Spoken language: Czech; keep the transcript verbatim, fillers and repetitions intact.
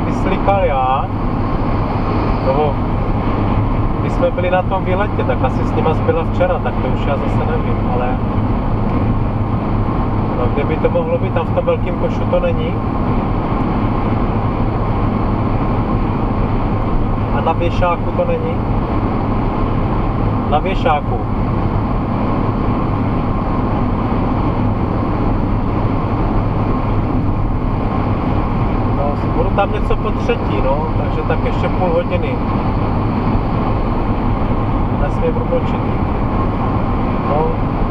vyslikal já, toho, když jsme byli na tom výletě, tak asi s nima zbyla včera, tak to už já zase nevím, ale no, kde by to mohlo být, tam v tom velkém košu to není. A na věšáku to není. Na věšáku. No, budu tam něco po třetí, no, takže tak ještě půl hodiny. Nesmím rukočit. No.